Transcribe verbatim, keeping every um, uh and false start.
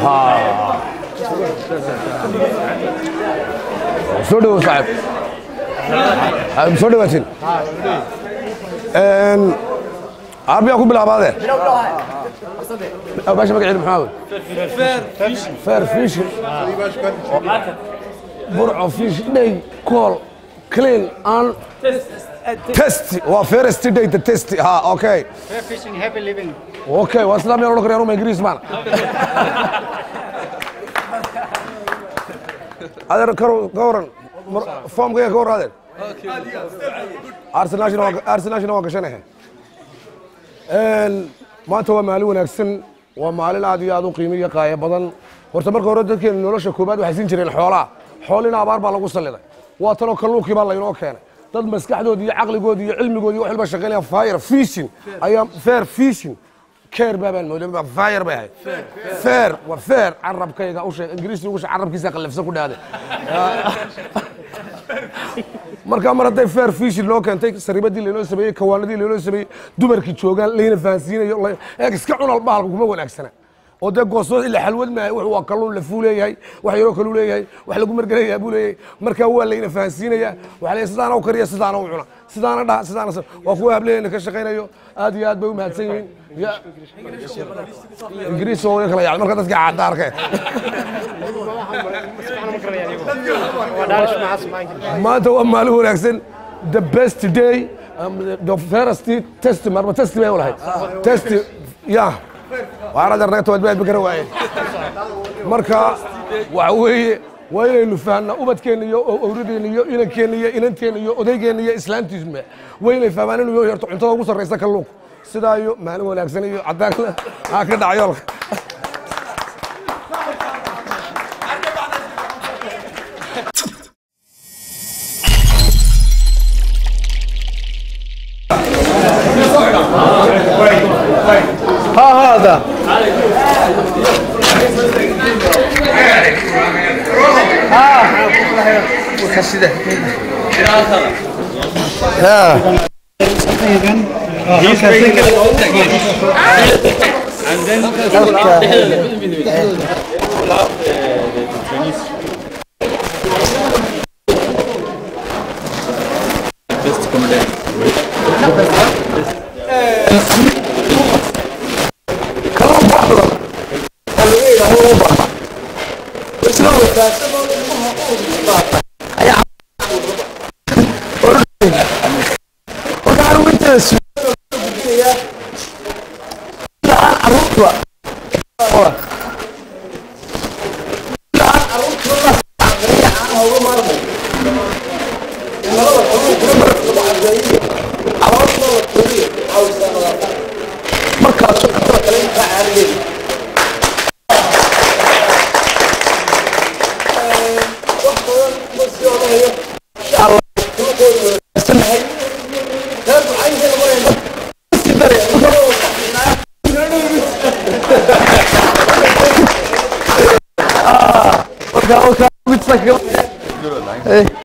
ها سودو صاحب سودو واتين ان عربي اكو بالعباده باش مقعد محاول فير فيش فير فيش برعو فيش دي كول كلين ان تيست وفيرست دي تيست ها اوكي فير فيشنج هابي ليفينج اوكي واسلام يا لو يا روما انجليز مان هذا كرو كورن فوم كي كور هذا ارسنال ناشونال ارسنال ناشونال وقشنه ان ما تو مaalin wanaagsan waa maalin aad iyo aad u qiimiyo qaaya badan horta marka hore dadkeen nolosha koobaad waxay siin jireen xoolaha xoolina abaar baa lagu saliday waa talo kalluunkii baa la inoo keenay dad maskaxdooda iyo caqligooda iyo cilmigooda wax walba shaqeynaya fire fishing ayaa fair fishing كير بابان مولى فاير باهي فير وفير عرب كيغا او شيء انجليزي وش عربكيسا قلفسا ku dhaade marka mar haday fair fish loo keentay saribadii leelo sameeyay kawaanadii leelo sameeyay dumarkii joogan leena faansiinayo ee iska cunal baalku kuma wanaagsana oo de gooso ila xalwad ma wuxuu waa kalluun la fuuleeyay wax yaro kale leeyahay wax lagu margarayaa buu leeyahay marka waa leena faansiinaya waxa la sidaan oo kariya sidaan oo cuna sidaan dha sidaan waa kuwa hableena ka shaqeynayo aad iyo aad bay u mahadsan yihiin يا إنجليزي هو يخلى يعني مركز قاعد دارك ما تو ماله الأحسن the best day um, the first test مرة test ما ولا هاي test يا وعرض الرئيس وادبال بكرواي مركا وعوي وين إنه فهنا وبد كينيو أوردينيو إلى كينيو إلى كينيو أودي كينيو إسلام تجمع وين فهمنا إنه يرتو أنت وصل رئيس كلوك sidaayo maalin wanaagsan iyo cadaan ah ka dhacayo ها هذا ها وكسده ها He's bringing it all together. And then Chinese. Best comedian. Okay, okay, it's like